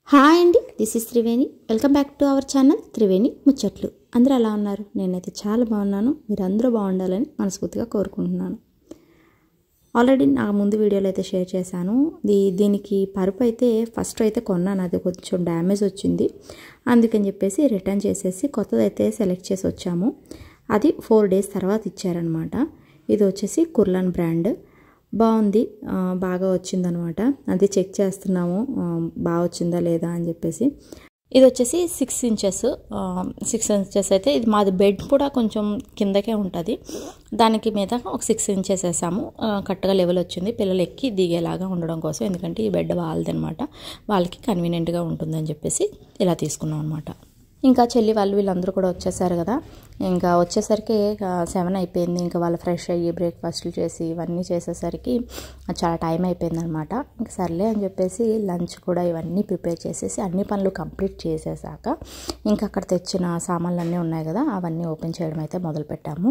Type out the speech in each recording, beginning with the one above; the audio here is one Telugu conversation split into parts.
హాయ్ అండి, this is Triveni. Welcome back to our channel Triveni ముచ్చట్లు. అందరూ ఎలా ఉన్నారు? నేనైతే చాలా బాగున్నాను. మీరు అందరూ బాగుండాలని మనస్ఫూర్తిగా కోరుకుంటున్నాను. ఆల్రెడీ నా ముందు వీడియోలో అయితే షేర్ చేశాను. దీనికి పరుపు అయితే ఫస్ట్ అయితే కొన్నాను, అది కొంచెం డ్యామేజ్ వచ్చింది. అందుకని చెప్పేసి రిటర్న్ చేసేసి కొత్తదైతే సెలెక్ట్ చేసి వచ్చాము. అది 4 days తర్వాత ఇచ్చారనమాట. ఇది వచ్చేసి కుర్లాన్ బ్రాండ్. బాగుంది, బాగా వచ్చిందనమాట. అది చెక్ చేస్తున్నాము బాగా వచ్చిందా లేదా అని చెప్పేసి. ఇది వచ్చేసి 6 inches. 6 inches అయితే ఇది మాది బెడ్ కూడా కొంచెం కిందకే ఉంటుంది. దానికి మీద ఒక 6 inches వేసాము. కరెక్ట్గా లెవెల్ వచ్చింది, పిల్లలు ఎక్కి దిగేలాగా ఉండడం కోసం. ఎందుకంటే ఈ బెడ్ వాళ్ళది అనమాట, వాళ్ళకి కన్వీనియంట్గా ఉంటుందని చెప్పేసి ఇలా తీసుకున్నాం అనమాట. ఇంకా చెల్లి వాళ్ళు వీళ్ళందరూ కూడా వచ్చేసారు కదా. ఇంకా వచ్చేసరికి 7 అయిపోయింది. ఇంకా వాళ్ళు ఫ్రెష్ అయ్యి బ్రేక్ఫాస్ట్లు చేసి ఇవన్నీ చేసేసరికి చాలా టైం అయిపోయింది అనమాట. ఇంకా సర్లే అని చెప్పేసి లంచ్ కూడా ఇవన్నీ ప్రిపేర్ చేసేసి అన్ని పనులు కంప్లీట్ చేసేసాక ఇంకా అక్కడ తెచ్చిన సామాన్లు అన్నీ ఉన్నాయి కదా, అవన్నీ ఓపెన్ చేయడం అయితే మొదలుపెట్టాము.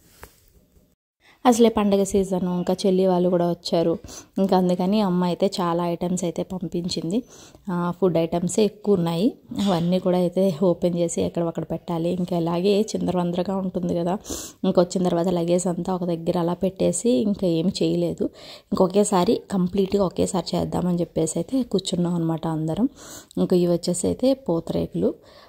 అసలే పండగ సీజను, ఇంకా చెల్లి వాళ్ళు కూడా వచ్చారు. ఇంకా అందుకని అమ్మ అయితే చాలా ఐటమ్స్ అయితే పంపించింది. ఫుడ్ ఐటమ్సే ఎక్కువ ఉన్నాయి. అవన్నీ కూడా అయితే ఓపెన్ చేసి ఎక్కడొక్కడ పెట్టాలి. ఇంకా ఇలాగే చిందరవందరగా ఉంటుంది కదా. ఇంకొచ్చిన తర్వాత లగేజ్ అంతా ఒక దగ్గర అలా పెట్టేసి ఇంకా ఏమి చేయలేదు. ఇంకొకేసారి కంప్లీట్గా ఒకేసారి చేద్దామని చెప్పేసి అయితే కూర్చున్నాం అనమాట అందరం. ఇంకా ఇవి వచ్చేసి అయితే పూతరేకులు.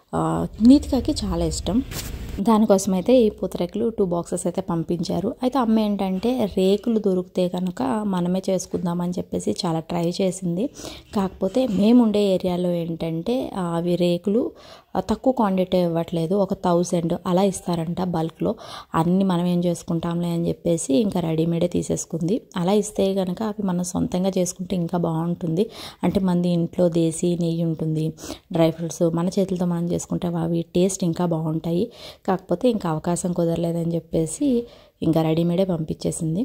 నీతికాకి చాలా ఇష్టం, దానికోసం అయితే ఈ పూతరేకులు 2 boxes అయితే పంపించారు. అయితే అమ్మ ఏంటంటే రేకులు దొరికితే కనుక మనమే చేసుకుందామని చెప్పేసి చాలా ట్రై చేసింది. కాకపోతే మేము ఉండే ఏరియాలో ఏంటంటే అవి రేకులు తక్కువ క్వాంటిటీ ఇవ్వట్లేదు, ఒక 1000 అలా ఇస్తారంట బల్క్లో. అన్నీ మనం ఏం చేసుకుంటాంలే అని చెప్పేసి ఇంకా రెడీమేడే తీసేసుకుంది. అలా ఇస్తే కనుక అవి మనం సొంతంగా చేసుకుంటే ఇంకా బాగుంటుంది. అంటే మనది ఇంట్లో దేశీ నెయ్యి ఉంటుంది, డ్రై ఫ్రూట్స్ మన చేతులతో మనం చేసుకుంటే అవి టేస్ట్ ఇంకా బాగుంటాయి. కాకపోతే ఇంకా అవకాశం కుదరలేదని చెప్పేసి ఇంకా రెడీమేడే పంపించేసింది.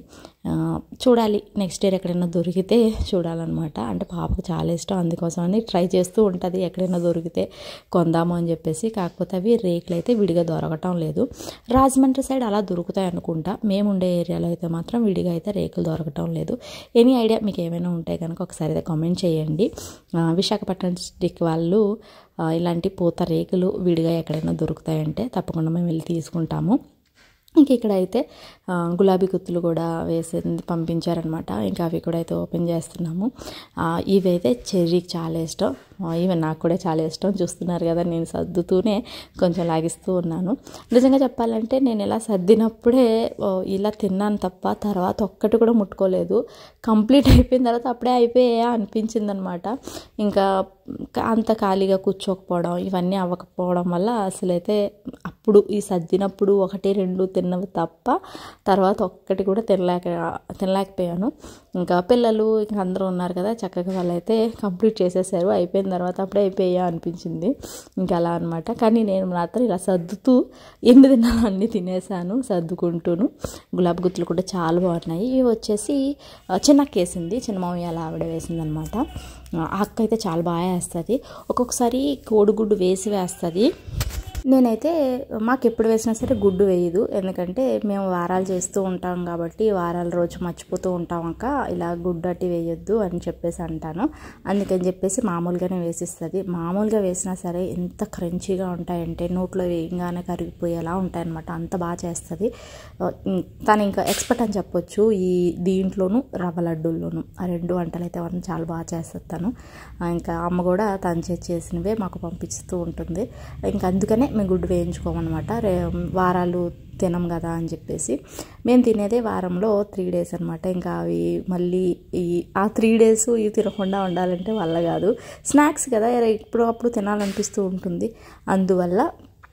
చూడాలి, నెక్స్ట్ ఇయర్ ఎక్కడైనా దొరికితే చూడాలన్నమాట. అంటే పాపకు చాలా ఇష్టం, అందుకోసమని ట్రై చేస్తూ ఉంటుంది ఎక్కడైనా దొరికితే కొందాము అని చెప్పేసి. కాకపోతే అవి రేకులు అయితే విడిగా దొరకటం లేదు. రాజమండ్రి సైడ్ అలా దొరుకుతాయి అనుకుంటా, మేము ఉండే ఏరియాలో అయితే మాత్రం విడిగా అయితే రేకులు దొరకటం లేదు. ఎనీ ఐడియా మీకు ఏమైనా ఉంటే కనుక ఒకసారి అయితే కామెంట్ చేయండి. విశాఖపట్నం డిస్ట్రిక్ట్ వాళ్ళు ఇలాంటి పూత రేకులు విడిగా ఎక్కడైనా దొరుకుతాయంటే తప్పకుండా మేము వెళ్ళి తీసుకుంటాము. ఇంక ఇక్కడైతే గులాబీ గుత్తులు కూడా వేసింది పంపించారనమాట. ఇంకా అవి కూడా అయితే ఓపెన్ చేస్తున్నాము. ఇవైతే చెర్రీకి చాలా ఇష్టం, ఇవి నాకు కూడా చాలా ఇష్టం. చూస్తున్నారు కదా, నేను సర్దుతూనే కొంచెం లాగిస్తూ ఉన్నాను. నిజంగా చెప్పాలంటే నేను ఇలా సర్దినప్పుడే ఇలా తిన్నాను తప్ప తర్వాత ఒక్కటి కూడా ముట్టుకోలేదు. కంప్లీట్ అయిపోయిన తర్వాత అప్పుడే అయిపోయా అనిపించింది అనమాట. ఇంకా అంత ఖాళీగా కూర్చోకపోవడం ఇవన్నీ అవ్వకపోవడం వల్ల అసలైతే అప్పుడు ఈ సర్దినప్పుడు 1-2 తిన్నవి తప్ప తర్వాత ఒక్కటి కూడా తినలేకపోయాను. ఇంకా పిల్లలు ఇంకా అందరూ ఉన్నారు కదా, చక్కగా వాళ్ళైతే కంప్లీట్ చేసేసారు. అయిపోయిన తర్వాత అప్పుడే అయిపోయా అనిపించింది. ఇంకా అలా అనమాట. కానీ నేను మాత్రం ఇలా సర్దుతూ ఎన్ని తిన్నాను అన్నీ తినేసాను సర్దుకుంటూను. గులాబీ గుత్తులు కూడా చాలా బాగున్నాయి. ఇవి వచ్చేసి చిన్నక్క వేసింది, చిన్న మామయ్య అలా ఆవిడ వేసింది అనమాట. అక్క అయితే చాలా బాగా వేస్తుంది. ఒక్కొక్కసారి కోడిగుడ్డు వేసి వేస్తుంది. నేనైతే మాకు ఎప్పుడు వేసినా సరే గుడ్డు వేయదు, ఎందుకంటే మేము వారాలు చేస్తూ ఉంటాం కాబట్టి వారాల రోజు మర్చిపోతూ ఉంటాం అక్క, ఇలా గుడ్డు అట్టి వేయొద్దు అని చెప్పేసి అంటాను. అందుకని చెప్పేసి మామూలుగానే వేసిస్తుంది. మామూలుగా వేసినా సరే ఎంత క్రంచీగా ఉంటాయంటే నోట్లో వేయంగానే కరిగిపోయేలా ఉంటాయన్నమాట. అంత బాగా చేస్తుంది తను. ఇంకా ఎక్స్పర్ట్ అని చెప్పొచ్చు ఈ దీంట్లోనూ రవ్వ లడ్డూల్లోనూ. ఆ 2 వంటలు అయితే అవన్నీ చాలా బాగా చేస్తుంది తను. ఇంకా అమ్మ కూడా తను చేసినవే మాకు పంపిస్తూ ఉంటుంది. ఇంకా అందుకనే మేము గుడ్డు వేయించుకోమన్నమాట. వారాలు తినం కదా అని చెప్పేసి. మేము తినేదే వారంలో 3 days అనమాట. ఇంకా అవి మళ్ళీ ఆ 3 days ఇవి తినకుండా ఉండాలంటే వల్ల కాదు. స్నాక్స్ కదా, ఇప్పుడు అప్పుడు తినాలనిపిస్తూ ఉంటుంది. అందువల్ల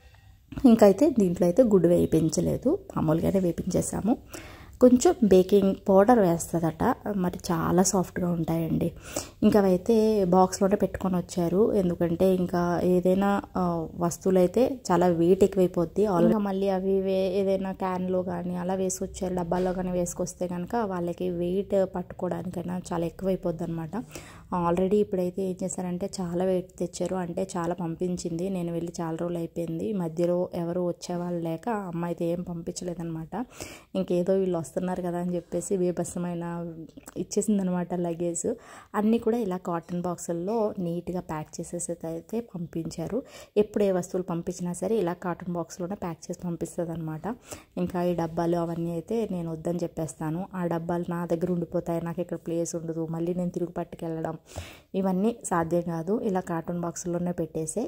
ఇంకైతే దీంట్లో అయితే గుడ్డు వేయించలేదు, మామూలుగానే వేయించేసాము. కొంచెం బేకింగ్ పౌడర్ వేస్తుందట, మరి చాలా సాఫ్ట్గా ఉంటాయండి. ఇంకా అవైతే బాక్స్లోనే పెట్టుకొని వచ్చారు, ఎందుకంటే ఇంకా ఏదైనా వస్తువులు అయితే చాలా వెయిట్ ఎక్కువైపోద్ది. ఆల్రెడీ మళ్ళీ అవి ఏదైనా క్యాన్లో కానీ అలా వేసుకొచ్చారు, డబ్బాల్లో కానీ వేసుకొస్తే కనుక వాళ్ళకి వెయిట్ పట్టుకోవడానికైనా చాలా ఎక్కువైపోద్ది అనమాట. ఆల్రెడీ ఇప్పుడైతే ఏం చేశారంటే చాలా వెయిట్ తెచ్చారు, అంటే చాలా పంపించింది. నేను వెళ్ళి చాలా రోజులు అయిపోయింది, మధ్యలో ఎవరు వచ్చేవాళ్ళు లేక అమ్మ అయితే ఏం పంపించలేదనమాట. ఇంకేదో వీళ్ళు వస్తున్నారు కదా అని చెప్పేసి బీభత్సమైన ఇచ్చేసిందనమాట లగేజ్ అన్నీ కూడా. ఇలా కాటన్ బాక్సుల్లో నీట్గా ప్యాక్ చేసేసి అయితే పంపించారు. ఎప్పుడు ఏ వస్తువులు పంపించినా సరే ఇలా కాటన్ బాక్స్లోనే ప్యాక్ చేసి పంపిస్తుంది అనమాట. ఇంకా ఈ డబ్బాలు అవన్నీ అయితే నేను వద్దని చెప్పేస్తాను. ఆ డబ్బాలు నా దగ్గర ఉండిపోతాయి, నాకు ఇక్కడ ప్లేస్ ఉండదు, మళ్ళీ నేను తిరుగు పట్టుకెళ్ళడం ఇవన్నీ సాధ్యం కాదు. ఇలా కార్టూన్ బాక్సుల్లోనే పెట్టేసి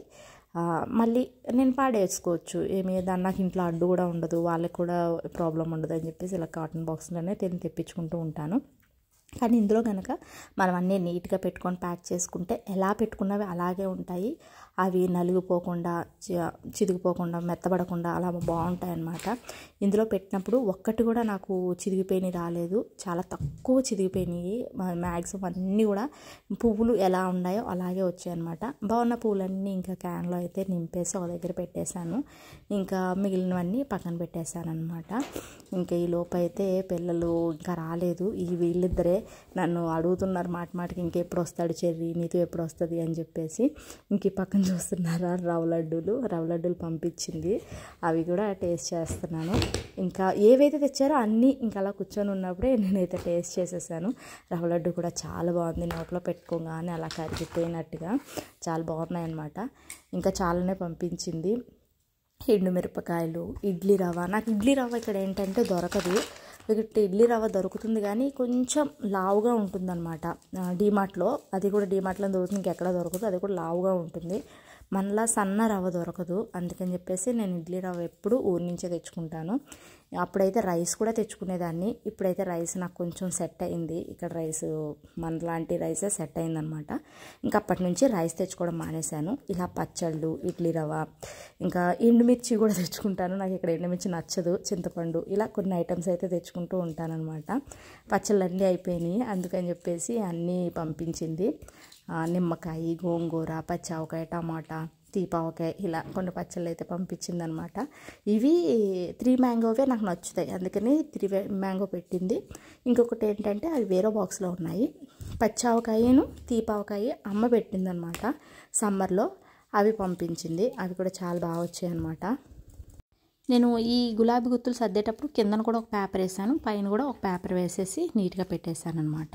మళ్ళీ నేను పాడేసుకోవచ్చు, ఏమి దాన్ని నాకు ఇంట్లో అడ్డు కూడా ఉండదు, వాళ్ళకి కూడా ప్రాబ్లం ఉండదు అని చెప్పేసి ఇలా కాటన్ బాక్స్లోనే తెప్పించుకుంటూ ఉంటాను. కానీ ఇందులో కనుక మనం అన్నీ నీట్గా పెట్టుకొని ప్యాక్ చేసుకుంటే ఎలా పెట్టుకున్నవి అలాగే ఉంటాయి. అవి నలిగిపోకుండా చిదిగిపోకుండా మెత్తబడకుండా అలా బాగుంటాయి అన్నమాట. ఇందులో పెట్టినప్పుడు ఒక్కటి కూడా నాకు చిదిగిపోయినవి రాలేదు, చాలా తక్కువ చిదిగిపోయినాయి. మ్యాక్సిమం అన్నీ కూడా పువ్వులు ఎలా ఉన్నాయో అలాగే వచ్చాయి అన్నమాట. బాగున్న పువ్వులన్నీ ఇంకా క్యాన్లో అయితే నింపేసి ఒక దగ్గర పెట్టేశాను. ఇంకా మిగిలినవన్నీ పక్కన పెట్టేశాను అనమాట. ఇంకా ఈ లోపు అయితే పిల్లలు ఇంకా రాలేదు. ఈ వీళ్ళిద్దరే నన్ను అడుగుతున్నారు మాటికి, ఇంకెప్పుడు వస్తాడు చెర్రీ, నీతో ఎప్పుడు వస్తుంది అని చెప్పేసి. ఇంక ఈ పక్కన చూస్తున్నారా రవ్వ లడ్డూలు పంపించింది, అవి కూడా టేస్ట్ చేస్తున్నాను. ఇంకా ఏవైతే తెచ్చారో అన్నీ ఇంకా అలా కూర్చొని ఉన్నప్పుడే నేనైతే టేస్ట్ చేసేసాను. రవ్వ లడ్డు కూడా చాలా బాగుంది, నోట్లో పెట్టుకోగానే అలా కరిగిపోయినట్టుగా చాలా బాగున్నాయి అన్నమాట. ఇంకా చాలానే పంపించింది. ఎండుమిరపకాయలు, ఇడ్లీ రవ్వ. నాకు ఇడ్లీ రవ్వ ఇక్కడ ఏంటంటే దొరకదు, ఇక్కడ ఇడ్లీ రవ్వ దొరుకుతుంది కానీ కొంచెం లావుగా ఉంటుందన్నమాట డీమార్ట్లో. అది కూడా డీమార్ట్లో దొరుకుతుంది, ఇంకెక్కడ దొరకదు, అది కూడా లావుగా ఉంటుంది. మనలా సన్న రవ్వ దొరకదు. అందుకని చెప్పేసి నేను ఇడ్లీ రవ్వ ఎప్పుడు ఊరి నుంచే తెచ్చుకుంటాను. అప్పుడైతే రైస్ కూడా తెచ్చుకునేదాన్ని, ఇప్పుడైతే రైస్ నాకు కొంచెం సెట్ అయింది. ఇక్కడ రైస్ మనలాంటి రైసే సెట్ అయిందనమాట. ఇంకా అప్పటి నుంచి రైస్ తెచ్చుకోవడం మానేశాను. ఇలా పచ్చళ్ళు, ఇడ్లీ రవ్వ, ఇంకా ఎండుమిర్చి కూడా తెచ్చుకుంటాను. నాకు ఇక్కడ ఎండుమిర్చి నచ్చదు, చింతపండు, ఇలా కొన్ని ఐటమ్స్ అయితే తెచ్చుకుంటూ ఉంటానన్నమాట. పచ్చళ్ళు అన్నీ అయిపోయినాయి, అందుకని చెప్పేసి అన్నీ పంపించింది. నిమ్మకాయ, గోంగూర, పచ్చావకాయ, టమాటా, తీపావకాయ, ఇలా కొన్ని పచ్చళ్ళు అయితే పంపించిందనమాట. ఇవి 3 మ్యాంగోవే నాకు నచ్చుతాయి, అందుకని 3 మ్యాంగో పెట్టింది. ఇంకొకటి ఏంటంటే అవి వేరే బాక్స్లో ఉన్నాయి. పచ్చావకాయను తీపావకాయ అమ్మ పెట్టిందనమాట సమ్మర్లో, అవి పంపించింది. అవి కూడా చాలా బాగా వచ్చాయి అనమాట. నేను ఈ గులాబీ గుత్తులు సర్దేటప్పుడు కిందన కూడా ఒక పేపర్ వేసాను, పైన కూడా ఒక పేపర్ వేసేసి నీట్గా పెట్టేశాను అనమాట.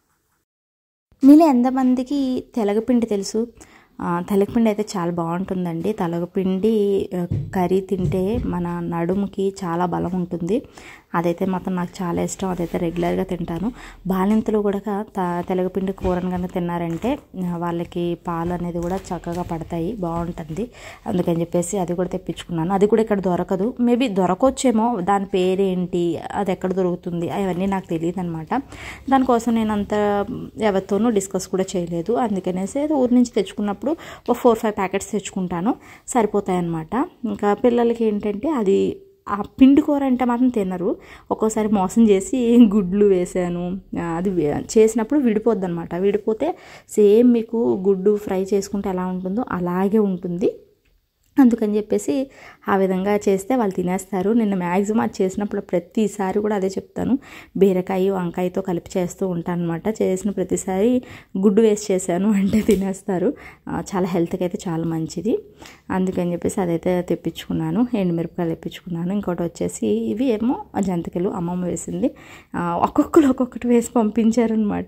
మీలో ఎంతమందికి తెలగపిండి తెలుసు? తెలగపిండి అయితే చాలా బాగుంటుందండి. తెలగపిండి కర్రీ తింటే మన నడుముకి చాలా బలం ఉంటుంది. అదైతే మాత్రం నాకు చాలా ఇష్టం, అదైతే రెగ్యులర్గా తింటాను. బాలింతలు కూడా తెలగపిండి కూరను కనుక తిన్నారంటే వాళ్ళకి పాలు అనేది కూడా చక్కగా పడతాయి, బాగుంటుంది. అందుకని చెప్పేసి అది కూడా తెప్పించుకున్నాను. అది కూడా ఇక్కడ దొరకదు, మేబీ దొరకొచ్చేమో, దాని పేరేంటి, అది ఎక్కడ దొరుకుతుంది అవన్నీ నాకు తెలియదు అనమాట. దానికోసం నేను అంత ఎవరితోనూ డిస్కస్ కూడా చేయలేదు. అందుకనేసి అది ఊరి నుంచి తెచ్చుకున్నప్పుడు ఒక 4-5 ప్యాకెట్స్ తెచ్చుకుంటాను, సరిపోతాయి అన్నమాట. ఇంకా పిల్లలకి ఏంటంటే అది ఆ పిండి కూర అంటే మాత్రం తినరు. ఒక్కోసారి మోసం చేసి గుడ్లు వేసాను, అది చేసినప్పుడు విడిపోద్ది అనమాట. విడిపోతే సేమ్ మీకు గుడ్డు ఫ్రై చేసుకుంటే ఎలా ఉంటుందో అలాగే ఉంటుంది. అందుకని చెప్పేసి ఆ విధంగా చేస్తే వాళ్ళు తినేస్తారు. నిన్న మ్యాక్సిమం అది చేసినప్పుడు ప్రతిసారి కూడా అదే చెప్తాను, బీరకాయ వంకాయతో కలిపి చేస్తూ ఉంటాను అనమాట. చేసిన ప్రతిసారి గుడ్డు వేసి చేశాను అంటే తినేస్తారు. చాలా హెల్త్కి అయితే చాలా మంచిది. అందుకని చెప్పేసి అదైతే తెప్పించుకున్నాను. ఎండుమిరపకాయలు తెప్పించుకున్నాను. ఇంకోటి వచ్చేసి ఇవి ఏమో జంతికలు అమ్మమ్మ వేసింది. ఒక్కొక్కరు ఒక్కొక్కటి వేసి పంపించారనమాట.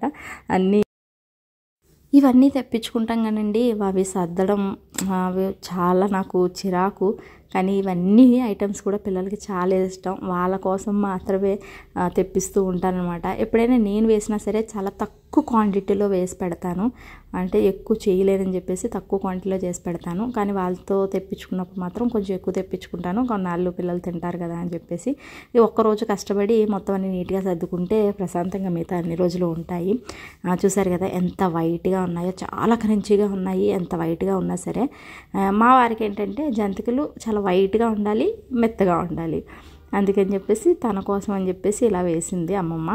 ఇవన్నీ తెప్పించుకుంటాం కానండి, అవి సర్దడం అవి చాలా నాకు చిరాకు. కానీ ఇవన్నీ ఐటమ్స్ కూడా పిల్లలకి చాలా ఇష్టం, వాళ్ళ కోసం మాత్రమే తెప్పిస్తూ ఉంటానన్నమాట. ఎప్పుడైనా నేను వేసినా సరే చాలా తక్కువ క్వాంటిటీలో వేసి పెడతాను, అంటే ఎక్కువ చేయలేనని చెప్పేసి తక్కువ క్వాంటిటీలో చేసి పెడతాను. కానీ వాళ్ళతో తెప్పించుకున్నప్పుడు మాత్రం కొంచెం ఎక్కువ తెప్పించుకుంటాను, కొన్నాళ్ళు పిల్లలు తింటారు కదా అని చెప్పేసి. ఒక్కరోజు కష్టపడి మొత్తం అన్ని నీట్గా సర్దుకుంటే ప్రశాంతంగా మిగతా అన్ని రోజులు ఉంటాయి. చూసారు కదా ఎంత వైట్గా ఉన్నాయో, చాలా క్రంచీగా ఉన్నాయి. ఎంత వైట్గా ఉన్నా సరే మా వారికి ఏంటంటే జంతికలు చాలా వైట్గా ఉండాలి, మెత్తగా ఉండాలి. అందుకని చెప్పేసి తన కోసం అని చెప్పేసి ఇలా వేసింది అమ్మమ్మ.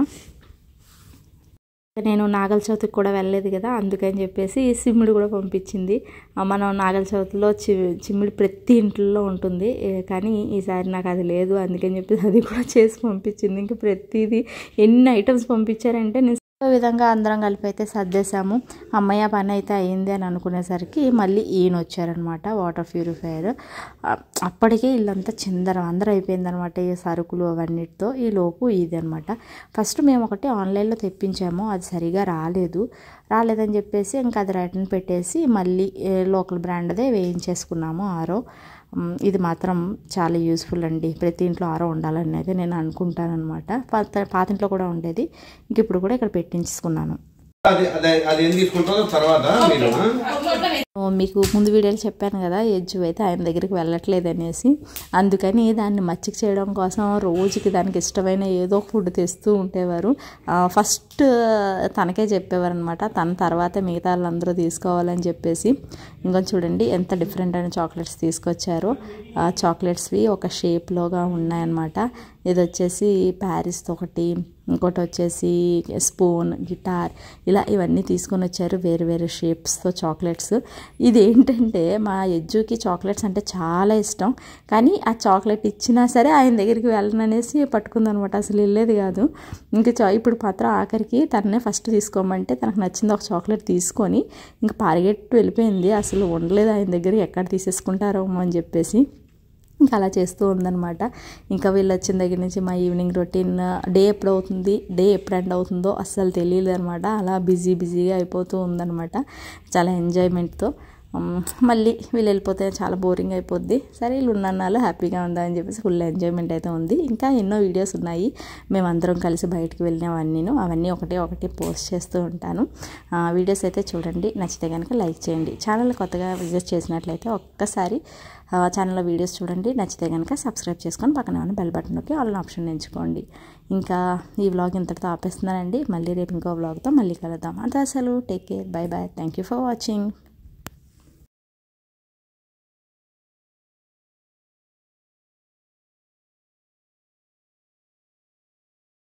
నేను నాగల చవితికి కూడా వెళ్ళలేదు కదా, అందుకని చెప్పేసి చిమ్మిడి కూడా పంపించింది. మనం నాగల చవితిలో చిమ్మిడి ప్రతి ఇంట్లో ఉంటుంది, కానీ ఈసారి నాకు అది లేదు. అందుకని చెప్పేసి అది కూడా చేసి పంపించింది. ఇంకా ప్రతిదీ ఎన్ని ఐటమ్స్ పంపించారంటే నేను ఈ విధంగా అందరం కలిపి అయితే సర్దేశాము. అమ్మయ్య పని అయితే అయింది అని అనుకునేసరికి మళ్ళీ ఈయన వచ్చారనమాట, వాటర్ ప్యూరిఫైయర్. అప్పటికే ఇల్లంతా చిందర అయిపోయిందనమాట ఈ సరుకులు అవన్నిటితో. ఈ లోపు ఇది అనమాట. ఫస్ట్ మేము ఒకటి ఆన్లైన్లో తెప్పించాము, అది సరిగా రాలేదని చెప్పేసి ఇంకా అది రిటర్న్ పెట్టేసి మళ్ళీ లోకల్ బ్రాండ్దే వేయించేసుకున్నాము ఆరో. ఇది మాత్రం చాలా యూస్ఫుల్ అండి. ప్రతి ఇంట్లో ఆరో ఉండాలని అయితే నేను అనుకుంటాను అనమాట. పాతింట్లో కూడా ఉండేది, ఇంక ఇప్పుడు కూడా ఇక్కడ పెట్టించుకున్నాను. మీకు ముందు వీడియోలో చెప్పాను కదా, యజ్జు అయితే ఆయన దగ్గరికి వెళ్ళట్లేదు అనేసి. అందుకని దాన్ని మచ్చిక చేయడం కోసం రోజుకి దానికి ఇష్టమైన ఏదో ఫుడ్ తెస్తూ ఉండేవారు. ఫస్ట్ తనకే చెప్పేవారు అనమాట, తన తర్వాత మిగతా వాళ్ళందరూ తీసుకోవాలని చెప్పేసి. ఇంకా చూడండి ఎంత డిఫరెంట్ అయిన చాక్లెట్స్ తీసుకొచ్చారో. చాక్లెట్స్వి ఒక షేప్లోగా ఉన్నాయన్నమాట. ఇది వచ్చేసి ప్యారిస్తో ఒకటి, ఇంకోటి వచ్చేసి స్పూన్, గిటార్, ఇలా ఇవన్నీ తీసుకొని వచ్చారు వేరు వేరు షేప్స్తో చాక్లెట్స్. ఇది ఏంటంటే మా యజ్జుకి చాక్లెట్స్ అంటే చాలా ఇష్టం, కానీ ఆ చాక్లెట్ ఇచ్చినా సరే ఆయన దగ్గరికి వెళ్ళననేసి పట్టుకుందనమాట, అసలు వెళ్ళేది కాదు. ఇంకా ఇప్పుడు మాత్రం ఆఖరికి తననే ఫస్ట్ తీసుకోమంటే తనకు నచ్చింది ఒక చాక్లెట్ తీసుకొని ఇంకా పరిగెట్టు వెళ్ళిపోయింది. అసలు ఉండలేదు ఆయన దగ్గర, ఎక్కడ తీసేసుకుంటారో అని చెప్పేసి. ఇంకా అలా చేస్తూ ఉందన్నమాట. ఇంకా వీళ్ళు వచ్చిన దగ్గర నుంచి మా ఈవినింగ్ రొటీన్, డే ఎప్పుడు ఎండ్ అవుతుందో అస్సలు తెలియదు అనమాట. అలా బిజీగా అయిపోతూ ఉందన్నమాట, చాలా ఎంజాయ్మెంట్తో. మళ్ళీ వీళ్ళు వెళ్ళిపోతే చాలా బోరింగ్ అయిపోద్ది. సరే వీళ్ళు ఉన్నన్నాళ్ళు హ్యాపీగా ఉందని చెప్పేసి ఫుల్ ఎంజాయ్మెంట్ అయితే ఉంది. ఇంకా ఎన్నో వీడియోస్ ఉన్నాయి మేమందరం కలిసి బయటికి అవన్నీ ఒకటి పోస్ట్ చేస్తూ ఉంటాను. వీడియోస్ అయితే చూడండి, నచ్చితే కనుక లైక్ చేయండి. ఛానల్ కొత్తగా విజిట్ చేసినట్లయితే ఒక్కసారి ఛానల్లో వీడియోస్ చూడండి, నచ్చితే కనుక సబ్స్క్రైబ్ చేసుకొని పక్కన ఉన్న బెల్ బటన్ నొక్కి ఆల్ ఆప్షన్ ఎంచుకోండి. ఇంకా ఈ వ్లాగ్ ఇంతటితో ఆపేస్తున్నానండి. మళ్ళీ రేపు ఇంకో వ్లాగ్తో మళ్ళీ కలుద్దాం. అంతా అసలు take care, bye bye, thank you for watching.